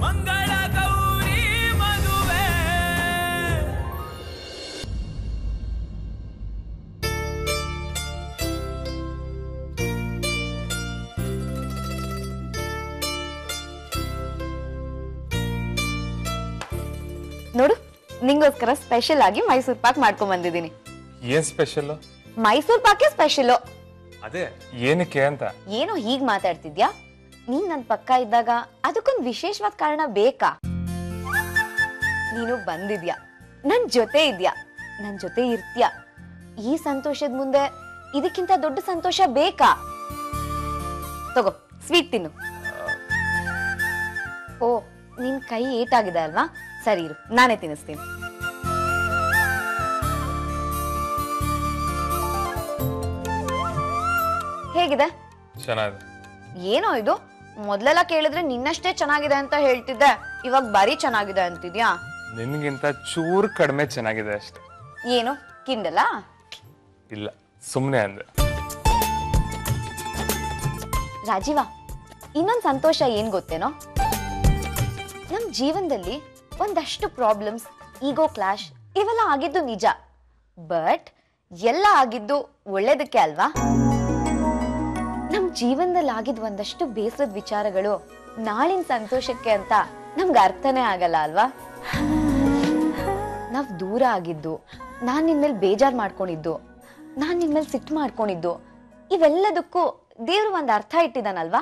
ಮಂಗಳ ಗೌರಿ ಮದುವೆ. ನೋಡು, ನಿಂಗೋಸ್ಕರ ಸ್ಪೆಷಲ್ ಆಗಿ ಮೈಸೂರ್ ಪಾಕ್ ಮಾಡ್ಕೊಂಡ್ ಬಂದಿದ್ದೀನಿ. ಏನ್ ಸ್ಪೆಷಲ್? ಮೈಸೂರ್ ಪಾಕೆ ಸ್ಪೆಷಲ್. ಅದೇ ಏನಕ್ಕೆ ಅಂತ. ಏನೋ ಹೀಗ್ ಮಾತಾಡ್ತಿದ್ಯಾ? ನೀನ್ ನನ್ ಪಕ್ಕ ಇದ್ದಾಗ ಅದಕ್ಕೊಂದು ವಿಶೇಷವಾದ ಕಾರಣ ಬೇಕಾ? ನೀನು ಬಂದಿದ್ಯಾ, ನನ್ ಜೊತೆ ಇದ್ಯಾ, ನನ್ ಜೊತೆ ಇರ್ತೀಯ. ಈ ಸಂತೋಷದ ಮುಂದೆ ಇದಕ್ಕಿಂತ ದೊಡ್ಡ ಸಂತೋಷ ಬೇಕಾ? ತಗೋ, ಸ್ವೀಟ್ ತಿನ್ನು. ಓ, ನಿನ್ ಕೈ ಏಟಾಗಿದೆ ಅಲ್ವಾ? ಸರಿ ಇರು, ನಾನೇ ತಿನ್ನಿಸ್ತೀನಿ. ಹೇಗಿದೆ? ಚೆನ್ನಾಗಿದೆ. ಏನೋ ಇದು, ಮೊದ್ಲೆಲ್ಲ ಕೇಳಿದ್ರೆ ನಿನ್ನಷ್ಟೇ ಚೆನ್ನಾಗಿದೆ ಅಂತ ಹೇಳ್ತಿದ್ದೆ, ಇವಾಗ ಬಾರಿ ಚೆನ್ನಾಗಿದೆ ಅಂತಿದ್ಯಾ? ನಿನ್ಗಿಂತ ಚೂರ್ ಕಡಿಮೆ ಚೆನ್ನಾಗಿದೆ ಅಷ್ಟೆ. ಏನು ಕಿಂಡಲ್ಲ? ಇಲ್ಲ, ಸುಮ್ನೆ ಅಂದೆ. ರಾಜೀವ, ಇನ್ನೊಂದು ಸಂತೋಷ ಏನ್ ಗೊತ್ತೇನೋ? ನಮ್ ಜೀವನದಲ್ಲಿ ಒಂದಷ್ಟು ಪ್ರಾಬ್ಲಮ್ಸ್, ಈಗೋ ಕ್ಲಾಶ್ ಇವೆಲ್ಲ ಆಗಿದ್ದು ನಿಜ. ಬಟ್ ಎಲ್ಲ ಆಗಿದ್ದು ಒಳ್ಳೇದಕ್ಕೆ ಅಲ್ವಾ? ನಮ್ ಜೀವನದಲ್ಲಿ ಆಗಿದ್ ಒಂದಷ್ಟು ಬೇಸರದ ವಿಚಾರಗಳು ನಾಳಿನ ಸಂತೋಷಕ್ಕೆ ಅಂತ ನಮ್ಗೆ ಅರ್ಥನೇ ಆಗಲ್ಲ ಅಲ್ವಾ? ನಾವ್ ದೂರ ಆಗಿದ್ದು, ನಾನ್ ನಿನ್ಮೇಲೆ ಬೇಜಾರ್ ಮಾಡ್ಕೊಂಡಿದ್ದು, ನಾನ್ ನಿನ್ಮೇಲೆ ಸಿಟ್ಟು ಮಾಡ್ಕೊಂಡಿದ್ದು, ಇವೆಲ್ಲದಕ್ಕೂ ದೇವ್ರು ಒಂದ್ ಅರ್ಥ ಇಟ್ಟಿದಾನಲ್ವಾ?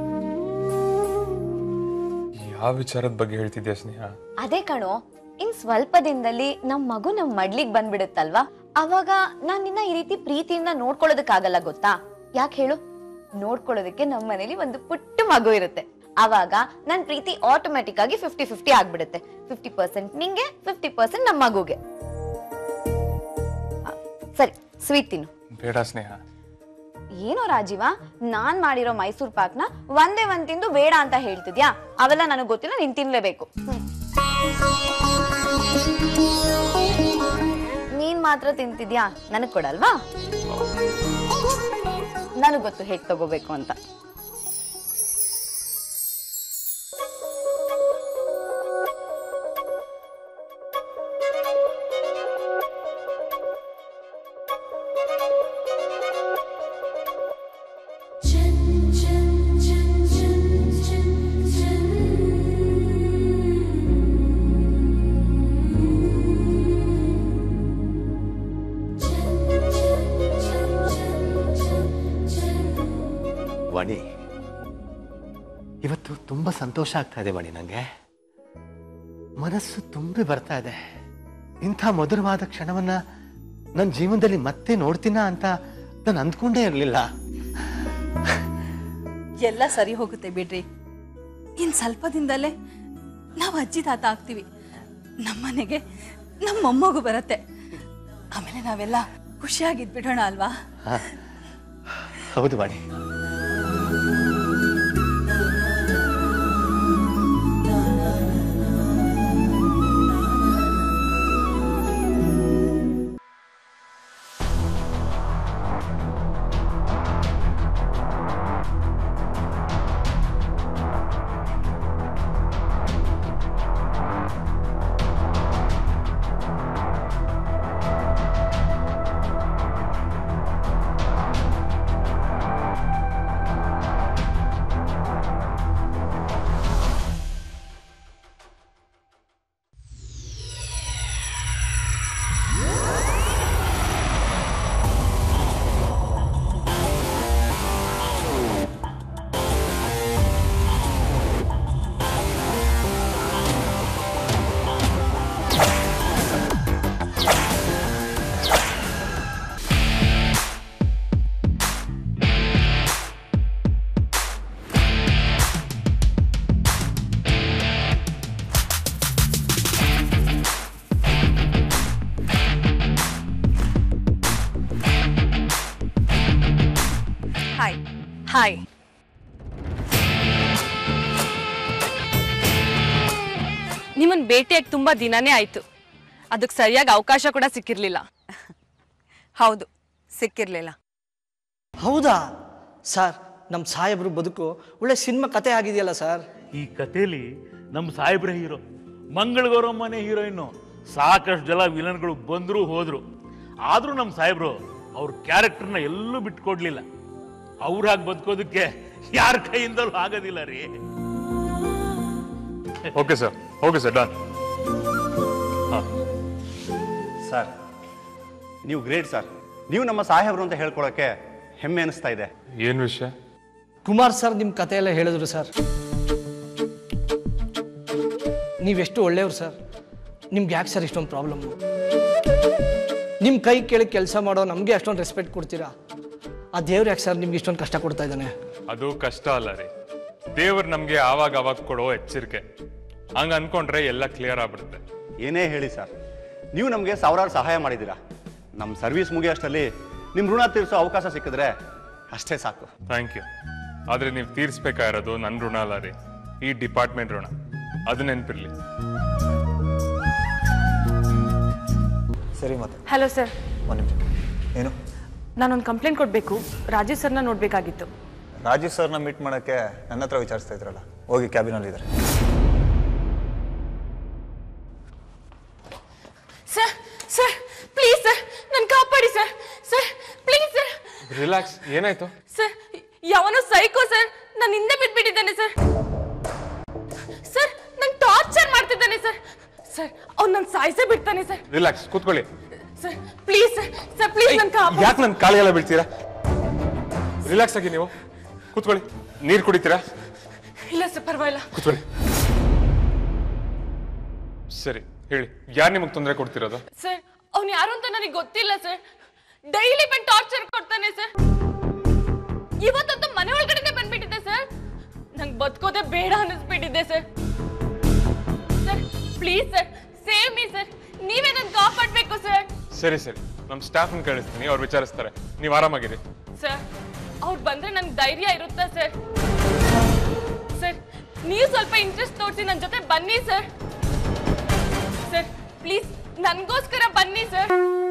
ಯಾವ ವಿಚಾರದ ಬಗ್ಗೆ ಹೇಳ್ತಿದ್ಯಾ ಸ್ನೇಹ? ಅದೇ ಕಣೋ, ಇನ್ ಸ್ವಲ್ಪ ದಿನದಲ್ಲಿ ನಮ್ ಮಗು ನಮ್ ಮಡ್ಲಿಗ್ ಬಂದ್ಬಿಡುತ್ತಲ್ವಾ? ಅವಾಗ ನಾನ್ ನಿನ್ನ ಈ ರೀತಿ ಪ್ರೀತಿಯಿಂದ ನೋಡ್ಕೊಳ್ಳೋದಕ್ಕಾಗಲ್ಲ ಗೊತ್ತಾ? ಯಾಕೆ ಹೇಳು? ನೋಡ್ಕೊಳ್ಳೋದಕ್ಕೆ ನಮ್ಮ ಮನೇಲಿ ಒಂದು ಪುಟ್ಟ ಮಗು ಇರುತ್ತೆ. ಅವಾಗ ನನ್ ಪ್ರೀತಿ ಆಟೋಮ್ಯಾಟಿಕ್ ಆಗಿ 50-50 ಆಗ್ಬಿಡುತ್ತೆ. 50% ನಿಂಗೆ, 50% ನಮ್ಮ ಮಗುಗೆ. ಸರಿ, ಸ್ವೀಟ್ ತಿನ್ನು. ಬೇಡ ಸ್ನೇಹ. ಏನೋ ರಾಜೀವ, ನಾನ್ ಮಾಡಿರೋ ಮೈಸೂರ್ ಪಾಕ್ನ ಒಂದೇ ಒಂದ್ ತಿಂದು ಬೇಡ ಅಂತ ಹೇಳ್ತಿದ್ಯಾ? ಅವೆಲ್ಲ ನನಗ್ ಗೊತ್ತಿಲ್ಲ, ನೀನ್ ತಿನ್ಲೇಬೇಕು. ನೀನ್ ಮಾತ್ರ ತಿಂತಿದ್ಯಾ, ನನಗ್ ಕೊಡಲ್ವಾ? ನನಗ್ ಗೊತ್ತು ಹೇಗ್ ತಗೋಬೇಕು ಅಂತ. ವಾಣಿ, ಇವತ್ತು ತುಂಬ ಸಂತೋಷ ಆಗ್ತಾ ಇದೆ ವಾಣಿ. ನನಗೆ ಮನಸ್ಸು ತುಂಬಿ ಬರ್ತಾ ಇದೆ. ಇಂಥ ಮಧುರವಾದ ಕ್ಷಣವನ್ನ ನನ್ನ ಜೀವನದಲ್ಲಿ ಮತ್ತೆ ನೋಡ್ತೀನ ಅಂತ ನಾನು ಅಂದ್ಕೊಂಡೇ ಇರಲಿಲ್ಲ. ಎಲ್ಲ ಸರಿ ಹೋಗುತ್ತೆ ಬಿಡ್ರಿ. ಇನ್ ಸ್ವಲ್ಪ ದಿನದಲ್ಲೇ ನಾವು ಅಜ್ಜಿ ತಾತ ಆಗ್ತೀವಿ. ನಮ್ಮನೆಗೆ ನಮ್ಮ ಮೊಮ್ಮಗು ಬರುತ್ತೆ. ಆಮೇಲೆ ನಾವೆಲ್ಲ ಖುಷಿಯಾಗಿದ್ಬಿಡೋಣ ಅಲ್ವಾ? ಹೌದು ವಾಣಿ. ಹಾಯ್. ನಿಮ್ಮನ್ ಭೇಟಿಯಾಗಿ ತುಂಬಾ ದಿನನೇ ಆಯ್ತು. ಅದಕ್ಕೆ ಸರಿಯಾಗಿ ಅವಕಾಶ ಕೂಡ ಸಿಕ್ಕಿರ್ಲಿಲ್ಲ. ಹೌದು, ಸಿಕ್ಕಿರ್ಲಿಲ್ಲ. ಹೌದಾ ಸರ್? ನಮ್ಮ ಸಾಹೇಬ್ರು ಬದುಕು ಒಳ್ಳೆ ಸಿನಿಮಾ ಕತೆ ಆಗಿದೆಯಲ್ಲ ಸರ್. ಈ ಕಥೆಯಲ್ಲಿ ನಮ್ಮ ಸಾಹೇಬ್ರ ಹೀರೋ, ಮಂಗಳಗೌರಮ್ಮನೇ ಹೀರೋಯಿನ್ನು. ಸಾಕಷ್ಟು ಜನ ವಿಲನ್ಗಳು ಬಂದರು ಹೋದ್ರು, ಆದರೂ ನಮ್ಮ ಸಾಹೇಬ್ರು ಅವ್ರ ಕ್ಯಾರೆಕ್ಟರ್ನ ಎಲ್ಲೂ ಬಿಟ್ಕೊಡ್ಲಿಲ್ಲ. ಅವ್ರಾಗಿ ಬದುಕೋದಕ್ಕೆ ಯಾರ ಕೈಯಿಂದಲೂ ಆಗೋದಿಲ್ಲ ರೀ. Okay sir done. ಸರ್ ನೀವು ಗ್ರೇಟ್ ಸರ್. ನೀವು ನಮ್ಮ ಸಾಹೇಬರು ಅಂತ ಹೇಳ್ಕೊಳಕ್ಕೆ ಹೆಮ್ಮೆ ಅನಿಸ್ತಾ ಇದೆ. ಏನು ವಿಷಯ? ಕುಮಾರ್ ಸರ್ ನಿಮ್ಮ ಕತೆ ಎಲ್ಲ ಹೇಳಿದ್ರು ಸರ್. ನೀವೆಷ್ಟು ಒಳ್ಳೆಯವ್ರು ಸರ್. ನಿಮ್ಗೆ ಯಾಕೆ ಸರ್ ಇಷ್ಟೊಂದು ಪ್ರಾಬ್ಲಮ್ಮು? ನಿಮ್ಮ ಕೈ ಕೆಳಗೆ ಕೆಲಸ ಮಾಡೋ ನಮಗೆ ಅಷ್ಟೊಂದು ರೆಸ್ಪೆಕ್ಟ್ ಕೊಡ್ತೀರಾ. ಆ ದೇವ್ರು ಯಾಕೆ ಸರ್ ನಿಮ್ಗೆ ಇಷ್ಟೊಂದು ಕಷ್ಟ ಕೊಡ್ತಾ ಇದ್ದಾನೆ? ಅದು ಕಷ್ಟ ಅಲ್ಲ ರೀ, ದೇವ್ರು ನಮಗೆ ಆವಾಗ ಕೊಡೋ ಎಚ್ಚರಿಕೆ. ಹಂಗೆ ಅನ್ಕೊಂಡ್ರೆ ಎಲ್ಲ ಕ್ಲಿಯರ್ ಆಗ್ಬಿಡುತ್ತೆ. ಏನೇ ಹೇಳಿ ಸರ್, ನೀವು ನಮಗೆ ಸಾವಿರಾರು ಸಹಾಯ ಮಾಡಿದ್ದೀರಾ. ನಮ್ಮ ಸರ್ವಿಸ್ ಮುಗಿಯೋಷ್ಟರಲ್ಲಿ ನಿಮ್ಮ ಋಣ ತೀರಿಸೋ ಅವಕಾಶ ಸಿಕ್ಕಿದ್ರೆ ಅಷ್ಟೇ ಸಾಕು. Thank you. ಆದರೆ ನೀವು ತೀರಿಸ್ಬೇಕಾಗಿರೋದು ನನ್ನ ಋಣ ಅಲ್ಲ ರೀ, ಈ ಡಿಪಾರ್ಟ್ಮೆಂಟ್ ಋಣ. ಅದು ನೆನಪಿರ್ಲಿ. ಸರಿ ಮತ್ತೆ. Hello sir. ಒಂದು ನಿಮಿಷ. ಏನು? ನಾನೊಂದು ಕಂಪ್ಲೇಂಟ್ ಕೊಡಬೇಕು. ರಾಜೀವ್ ಸರ್ನ ನೋಡಬೇಕಾಗಿತ್ತು. ರಾಜೀವ್ ಸರ್ನ ಮೀಟ್ ಮಾಡೋಕ್ಕೆ ನನ್ನ ಹತ್ರ ವಿಚಾರಿಸ್ತಾ ಇದ್ರಲ್ಲ, ಹೋಗಿ ಕ್ಯಾಬಿನಲ್ಲಿ ಇದ್ದಾರೆ. ಸರ್ ಸರ್ ಪ್ಲೀಸ್ ಸರ್, ನನ್ನ ಕಾಪಾಡಿ sir. Sir please sir. Relax. ಏನಾಯ್ತು? ಸರ್ ಯಾವನೋ ಸೈಕೋ ಸರ್ ನನ್ನ ಹಿಂದೆ ಬಿದ್ದುಬಿಟ್ಟಿದ್ದಾನೆ ಸರ್. ಸರ್ ನಂಗೆ ಟಾರ್ಚರ್ ಮಾಡ್ತಿದ್ದಾನೆ ಸರ್. ಸರ್ ಅವ್ನು ನನ್ನ ಸಾಯಿಸೇ ಬಿಡ್ತಾನೆ ಸರ್. ರಿಲ್ಯಾಕ್ಸ್, ಕೂತ್ಕೊಳ್ಳಿ. Sir please sir. Sir please ನನ್ನ ಕಾಪಾಡಿ. ಯಾಕೆ ನನ್ನ ಕಾಲಿಗೆಲ್ಲ ಬೀಳ್ತೀರಾ? ರಿಲ್ಯಾಕ್ಸ್ ಆಗಿ ನೀವು ಕೂತ್ಕೊಳ್ಳಿ. ನೀರು ಕುಡಿತೀರಾ? ಇಲ್ಲ ಸರ್ ಪರವಾಗಿಲ್ಲ. ಕೂತ್ಕೊಳ್ಳಿ. ಸರಿ ಹೇಳಿ, ಯಾರು ನಿಮಗೆ ತೊಂದರೆ ಕೊಡ್ತಿರೋದು? ಸರ್ ಅವ್ನು ಯಾರು ಅಂತ ನನಗೆ ಗೊತ್ತಿಲ್ಲ ಸರ್. ಡೈಲಿ ಬಂದು ಟಾರ್ಚರ್ ಕೊಡ್ತಾನೆ ಸರ್. ಇವತ್ತಂತೂ ಮನೆ ಒಳಗಡೆ ಬಂದ್ಬಿಟ್ಟಿದೆ ಸರ್. ನಂಗೆ ಬದುಕೋದೇ ಬೇಡ ಅನ್ನಿಸ್ಬಿಟ್ಟಿದೆ sir. Sir please sir, save me sir. ನೀವೇ ನನ್ನ ಕಾಪಾಡಬೇಕು ಸರ್. ಸರಿ ನಮ್ಮ ಸ್ಟಾಫ್ನ ಕಳಿಸ್ತೀನಿ, ಅವ್ರು ವಿಚಾರಿಸ್ತಾರೆ. ನೀವು ಆರಾಮಾಗಿರಿ. ಸರ್ ಅವ್ರು ಬಂದ್ರೆ ನಂಗೆ ಧೈರ್ಯ ಇರುತ್ತಾ ಸರ್? ಸರ್ ನೀವು ಸ್ವಲ್ಪ ಇಂಟ್ರೆಸ್ಟ್ ತೋರಿಸಿ ನನ್ನ ಜೊತೆ ಬನ್ನಿ ಸರ್. ಸರ್ ಪ್ಲೀಸ್ ನನಗೋಸ್ಕರ ಬನ್ನಿ ಸರ್.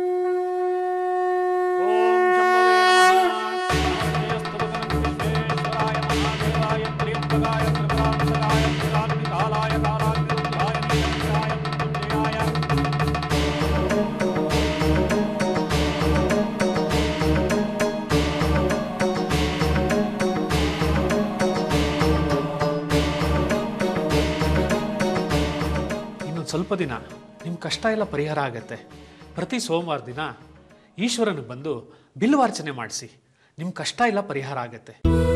ಸ್ವಲ್ಪ ದಿನ ನಿಮ್ಮ ಕಷ್ಟ ಎಲ್ಲ ಪರಿಹಾರ ಆಗತ್ತೆ. ಪ್ರತಿ ಸೋಮವಾರ ದಿನ ಈಶ್ವರನಿಗೆ ಬಂದು ಬಿಲ್ವಾರ್ಚನೆ ಮಾಡಿಸಿ, ನಿಮ್ಮ ಕಷ್ಟ ಎಲ್ಲ ಪರಿಹಾರ ಆಗತ್ತೆ.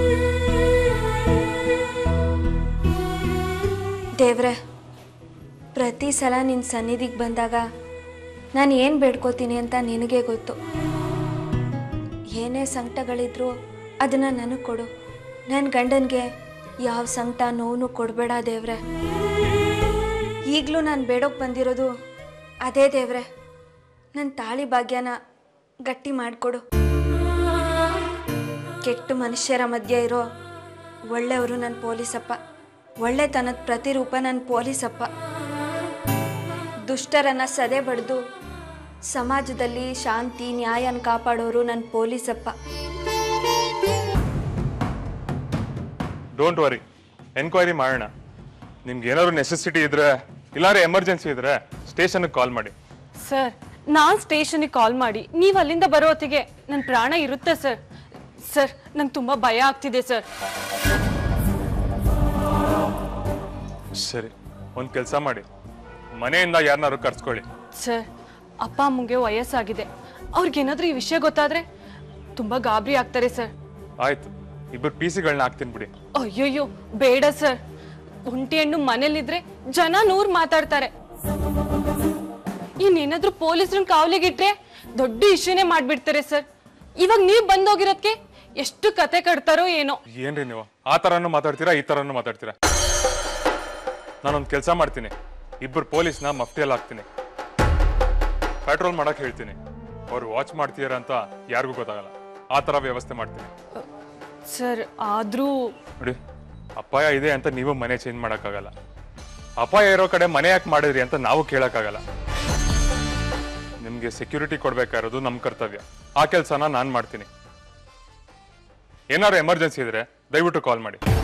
ದೇವ್ರೆ, ಪ್ರತಿ ಸಲ ನಿನ್ನ ಸನ್ನಿಧಿಗೆ ಬಂದಾಗ ನಾನು ಏನು ಬೇಡ್ಕೋತೀನಿ ಅಂತ ನಿನಗೆ ಗೊತ್ತು. ಏನೇ ಸಂಕಟಗಳಿದ್ರು ಅದನ್ನು ನನಗೆ ಕೊಡು. ನನ್ನ ಗಂಡನಿಗೆ ಯಾವ ಸಂಕಟ ನೋವು ಕೊಡಬೇಡ ದೇವ್ರೆ. ಈಗಲೂ ನಾನು ಬೇಡೋಕೆ ಬಂದಿರೋದು ಅದೇ ದೇವ್ರೆ. ನನ್ನ ತಾಳಿ ಭಾಗ್ಯನ ಗಟ್ಟಿ ಮಾಡಿಕೊಡು. ಕೆಟ್ಟ ಮನುಷ್ಯರ ಮಧ್ಯೆ ಇರೋ ಒಳ್ಳೆಯವರು ನನ್ನ ಪೊಲೀಸಪ್ಪ. ಒಳ್ಳೆತನದ ಪ್ರತಿರೂಪ ನನ್ನ ಪೊಲೀಸಪ್ಪ. ದುಷ್ಟರನ್ನು ಸದೆ ಬಡಿದು ಸಮಾಜದಲ್ಲಿ ಶಾಂತಿ ನ್ಯಾಯನ ಕಾಪಾಡೋರು ನನ್ನ ಪೊಲೀಸಪ್ಪ. ಡೋಂಟ್ ವರಿ, ಎನ್ಕ್ವೈರಿ ಮಾಡೋಣ. ನಿಮ್ಗೆ ಏನಾದ್ರು ನೆಸೆಸಿಟಿ ಇದ್ರೆ, ಇಲ್ಲಾಂದ್ರೆ ಎಮರ್ಜೆನ್ಸಿ ಇದ್ರೆ ಸ್ಟೇಷನ್ಗೆ ಕಾಲ್ ಮಾಡಿ. ಸರ್ ನಾನು ಸ್ಟೇಷನ್ಗೆ ಕಾಲ್ ಮಾಡಿ ನೀವು ಅಲ್ಲಿಂದ ಬರೋ ಹೊತ್ತಿಗೆ ನನ್ನ ಪ್ರಾಣ ಇರುತ್ತೆ ಸರ್. ಸರ್ ನಂಗೆ ತುಂಬ ಭಯ ಆಗ್ತಿದೆ ಸರ್. ಸರಿ, ಒಂದು ಕೆಲಸ ಮಾಡಿ, ಮನೆಯಿಂದ ಯಾರನ್ನಾರು ಕರ್ಸ್ಕೊಳ್ಳಿ. ಸರ್ ಅಪ್ಪ ಅಮ್ಮಂಗೆ ವಯಸ್ಸಾಗಿದೆ. ಅವ್ರಿಗೇನಾದ್ರೂ ಈ ವಿಷಯ ಗೊತ್ತಾದ್ರೆ ತುಂಬ ಗಾಬರಿ ಆಗ್ತಾರೆ ಸರ್. ಆಯ್ತು, ಇಬ್ಬರು PC ಗಳನ್ನ ಹಾಕ್ತೀನಿ ಬಿಡಿ. ಅಯ್ಯೋಯ್ಯೋ ಬೇಡ ಸರ್. ಒಂಟಿ ಹೆಣ್ಣು ಮನೇಲಿದ್ರೆ ಜನ 100 ಮಾತಾಡ್ತಾರೆ. ಇನ್ನೇನಾದ್ರೂ ಪೊಲೀಸ್ರನ್ನ ಕಾವಲಿಗಿಟ್ರೆ ದೊಡ್ಡ ಇಶ್ಯೂನೇ ಮಾಡ್ಬಿಡ್ತಾರೆ ಸರ್. ಇವಾಗ ನೀವು ಬಂದೋಗಿರೋದಕ್ಕೆ ಎಷ್ಟು ಕತೆ ಕಟ್ತಾರೋ ಏನೋ. ಏನ್ರಿ ನೀವು ಆ ಥರನೂ ಮಾತಾಡ್ತೀರಾ, ಈ ಥರನೂ ಮಾತಾಡ್ತೀರಾ? ನಾನೊಂದು ಕೆಲಸ ಮಾಡ್ತೀನಿ, ಇಬ್ಬರು ಪೊಲೀಸ್ನ ಮಫ್ಟಿಯಲ್ಲಿ ಹಾಕ್ತೀನಿ. ಪೆಟ್ರೋಲ್ ಮಾಡಕ್ ಹೇಳ್ತೀನಿ. ಅವ್ರು ವಾಚ್ ಮಾಡ್ತೀರ ಅಂತ ಯಾರಿಗೂ ಗೊತ್ತಾಗಲ್ಲ. ಆ ಥರ ವ್ಯವಸ್ಥೆ ಮಾಡ್ತೀನಿ. ಸರ್ ಆದ್ರೂ ನೋಡಿ, ಅಪಾಯ ಇದೆ ಅಂತ ನೀವು ಮನೆ ಚೇಂಜ್ ಮಾಡೋಕ್ಕಾಗಲ್ಲ. ಅಪಾಯ ಇರೋ ಕಡೆ ಮನೆ ಯಾಕೆ ಮಾಡಿದ್ರಿ ಅಂತ ನಾವು ಕೇಳೋಕ್ಕಾಗಲ್ಲ. ನಿಮಗೆ ಸೆಕ್ಯೂರಿಟಿ ಕೊಡ್ಬೇಕಾಗಿರೋದು ನಮ್ಮ ಕರ್ತವ್ಯ. ಆ ಕೆಲಸನ ನಾನು ಮಾಡ್ತೀನಿ. ಏನಾದ್ರು ಎಮರ್ಜೆನ್ಸಿ ಇದ್ರೆ ದಯವಿಟ್ಟು ಕಾಲ್ ಮಾಡಿ.